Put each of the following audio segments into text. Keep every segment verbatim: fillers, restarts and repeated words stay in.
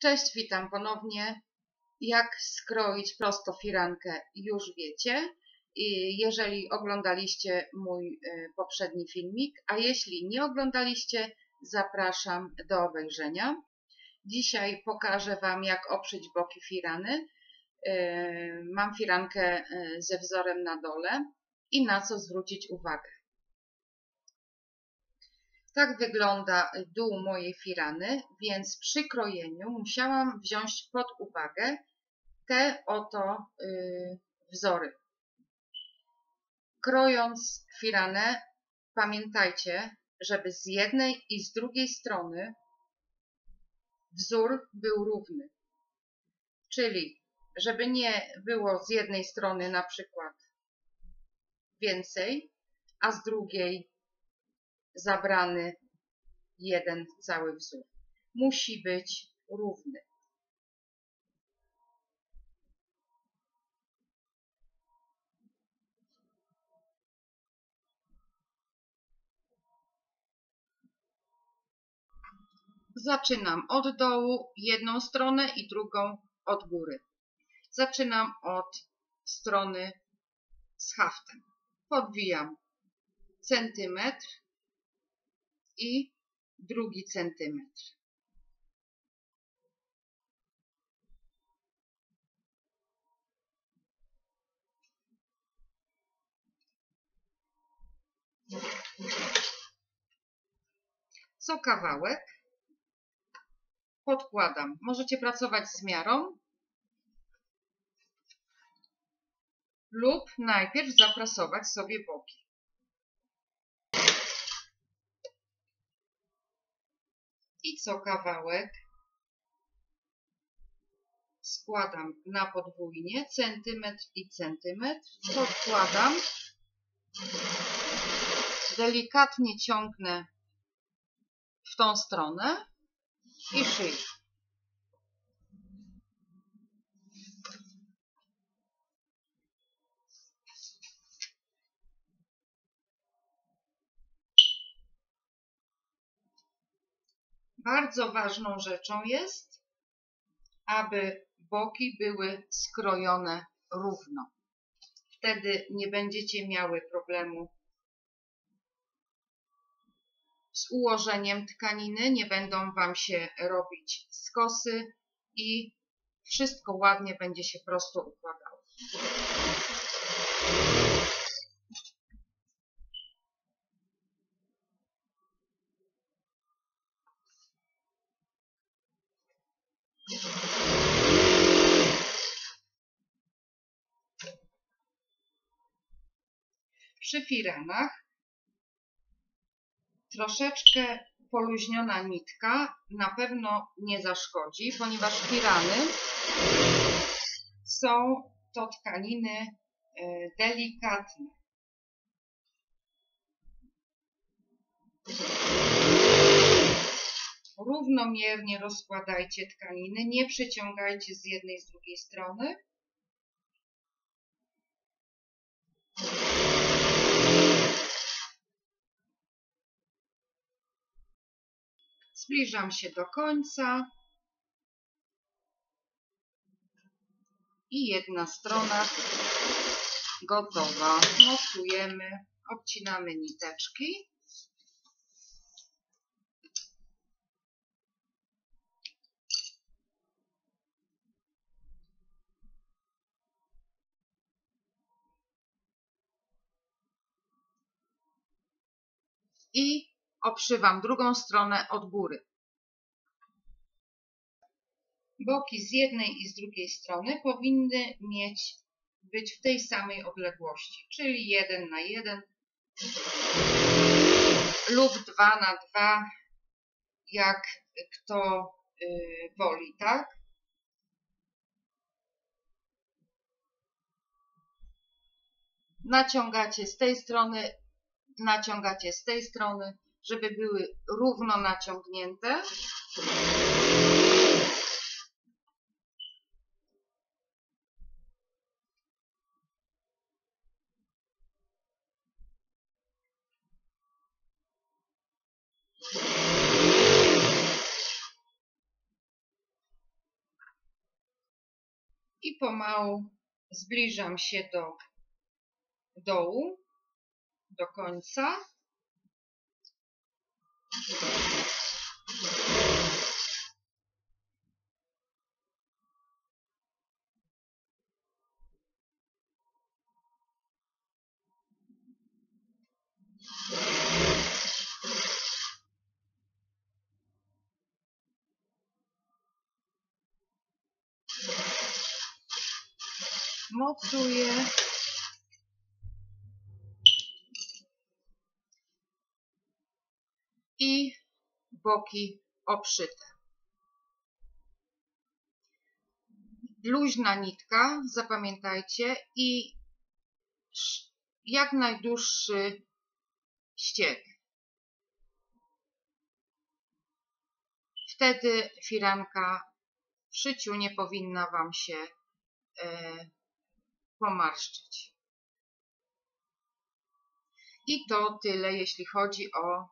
Cześć, witam ponownie. Jak skroić prosto firankę już wiecie, jeżeli oglądaliście mój poprzedni filmik, a jeśli nie oglądaliście, zapraszam do obejrzenia. Dzisiaj pokażę Wam, jak oprzeć boki firany. Mam firankę ze wzorem na dole i na co zwrócić uwagę. Tak wygląda dół mojej firany, więc przy krojeniu musiałam wziąć pod uwagę te oto yy, wzory. Krojąc firanę, pamiętajcie, żeby z jednej i z drugiej strony wzór był równy. Czyli, żeby nie było z jednej strony na przykład więcej, a z drugiej zabrany jeden cały wzór. Musi być równy. Zaczynam od dołu jedną stronę i drugą od góry. Zaczynam od strony z haftem. Podwijam centymetr i drugi centymetr. Co kawałek podkładam. Możecie pracować z miarą lub najpierw zaprasować sobie boki. I co kawałek składam na podwójnie, centymetr i centymetr, podkładam, delikatnie ciągnę w tą stronę i szyję. Bardzo ważną rzeczą jest, aby boki były skrojone równo. Wtedy nie będziecie miały problemu z ułożeniem tkaniny, nie będą Wam się robić skosy i wszystko ładnie będzie się prosto układało. Przy firanach troszeczkę poluźniona nitka na pewno nie zaszkodzi, ponieważ firany są to tkaniny delikatne. Równomiernie rozkładajcie tkaniny, nie przeciągajcie z jednej i z drugiej strony. Zbliżam się do końca i jedna strona gotowa. Mocujemy, obcinamy niteczki. I obszywam drugą stronę od góry. Boki z jednej i z drugiej strony powinny mieć być w tej samej odległości, czyli jeden na jeden lub dwa na dwa, jak kto yy, woli, tak? Naciągacie z tej strony, naciągacie z tej strony, żeby były równo naciągnięte. I pomału zbliżam się do dołu, do końca. Mocuję. I boki obszyte. Luźna nitka, zapamiętajcie, i jak najdłuższy ścieg. Wtedy firanka w szyciu nie powinna Wam się e, pomarszczyć. I to tyle, jeśli chodzi o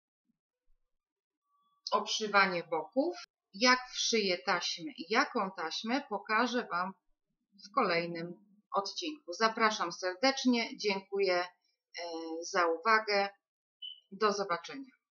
obszywanie boków. Jak wszyję taśmę i jaką taśmę, pokażę Wam w kolejnym odcinku. Zapraszam serdecznie, dziękuję za uwagę. Do zobaczenia.